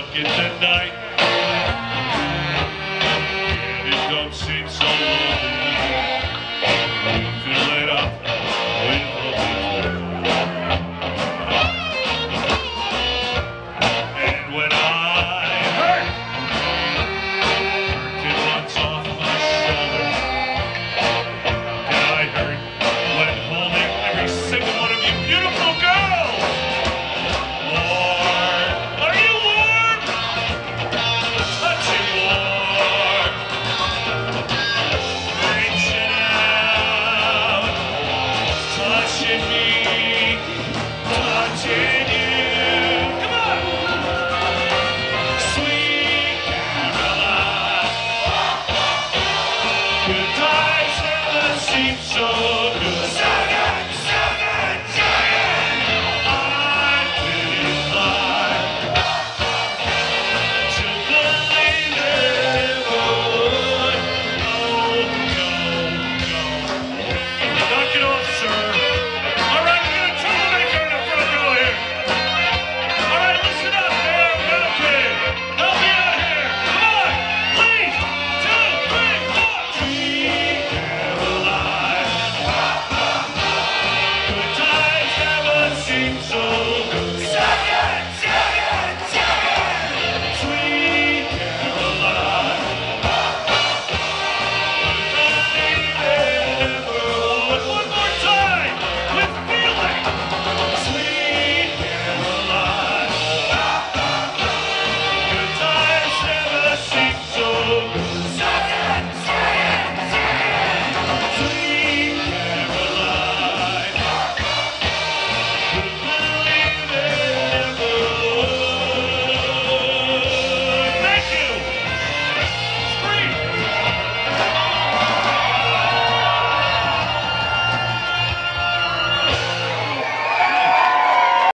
look at the night, and it don't seem so lonely. Fill it up with love. And when I hurt, it runs off my shoulder. And I hurt when holding every single one of you beautiful girls. Warm, are you warm? Touching warm, reaching out, touching me, touching you. Come on, sweet Caroline. Good times never seem so